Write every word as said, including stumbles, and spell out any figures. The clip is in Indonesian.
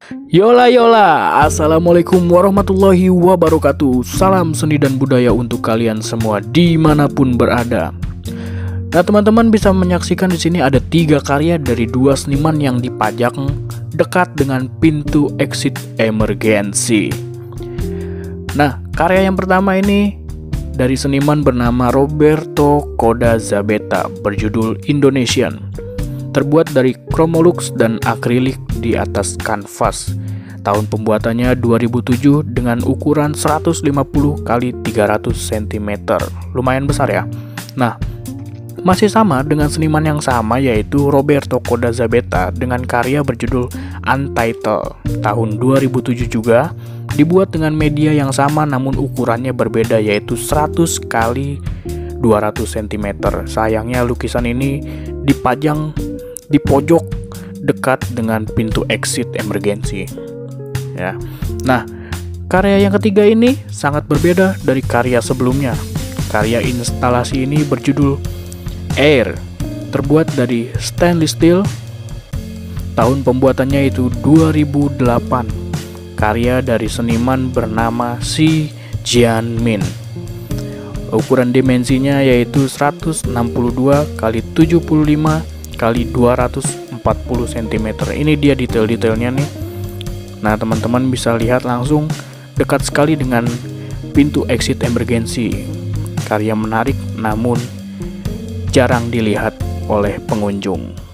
Yola yola, assalamualaikum warahmatullahi wabarakatuh. Salam seni dan budaya untuk kalian semua dimanapun berada. Nah teman-teman bisa menyaksikan di sini ada tiga karya dari dua seniman yang dipajang dekat dengan pintu exit emergency. Nah karya yang pertama ini dari seniman bernama Roberto Codazabeta berjudul Indonesian. Terbuat dari Chromolux dan akrilik di atas kanvas. Tahun pembuatannya dua ribu tujuh dengan ukuran seratus lima puluh kali tiga ratus sentimeter. Lumayan besar ya. Nah, masih sama dengan seniman yang sama yaitu Roberto Codazabeta dengan karya berjudul Untitled. Tahun dua ribu tujuh juga dibuat dengan media yang sama namun ukurannya berbeda yaitu seratus kali dua ratus sentimeter. Sayangnya lukisan ini dipajang di pojok dekat dengan pintu exit emergency ya. Nah, karya yang ketiga ini sangat berbeda dari karya sebelumnya. Karya instalasi ini berjudul Air, terbuat dari stainless steel. Tahun pembuatannya itu dua ribu delapan. Karya dari seniman bernama Si Jianmin. Ukuran dimensinya yaitu seratus enam puluh dua kali tujuh puluh lima kali dua ratus empat puluh sentimeter. Ini dia detail-detailnya nih. Nah teman-teman bisa lihat langsung dekat sekali dengan pintu exit emergency. Karya menarik namun jarang dilihat oleh pengunjung.